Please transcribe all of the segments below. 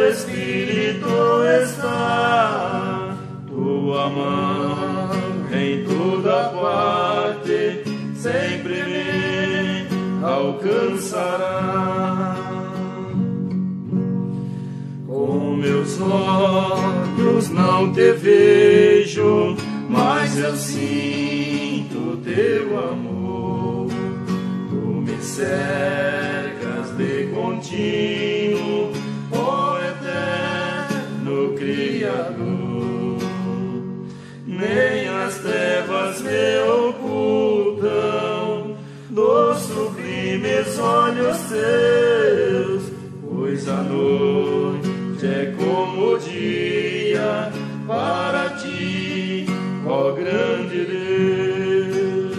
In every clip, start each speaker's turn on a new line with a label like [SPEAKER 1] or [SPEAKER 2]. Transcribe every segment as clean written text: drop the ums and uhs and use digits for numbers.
[SPEAKER 1] Espírito está, tua mão em toda parte sempre me alcançará. Com meus olhos não te vejo, mas eu sinto teu amor. Tu me cercas de contínuo, ó eterno Criador. Nem as trevas me ocultam dos sublimes olhos teus, pois a noite é como o dia para ti, ó grande Deus.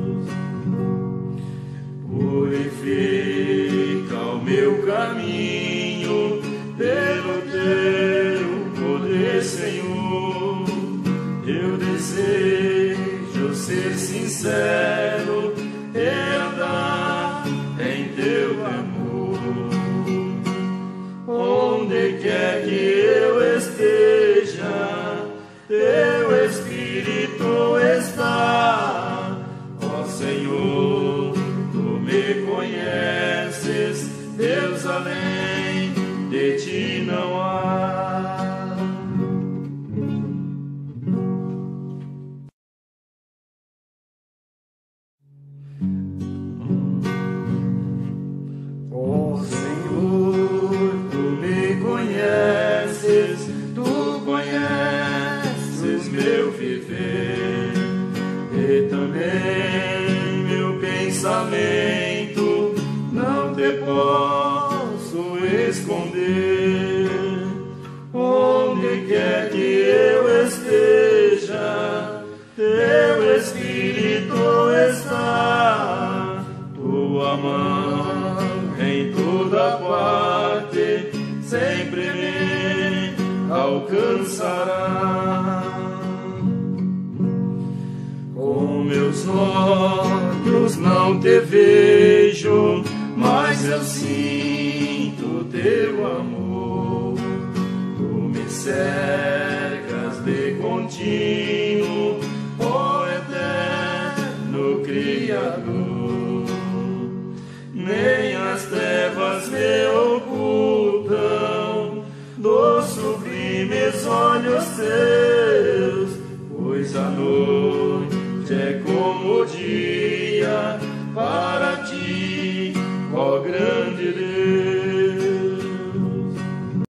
[SPEAKER 1] Purifica o meu caminho pelo teu poder, Senhor. Eu desejo ser sincero e andar em teu amor. Onde quer que eu esteja, teu Espírito está. Ó Senhor, tu me conheces, Deus, além de ti não há. Ó Senhor, tu me conheces, tu conheces meu viver e também meu pensamento, não te posso esconder. Onde quer que eu esteja, teu Espírito está, tua mão em toda parte sempre me alcançará. Com meus olhos não te vejo, mas eu sinto teu amor. Tu me cercas de contínuo, ó eterno Criador. Nem as trevas me ocultam dos sublimes olhos teus, pois a noite é como o dia para ti, ó grande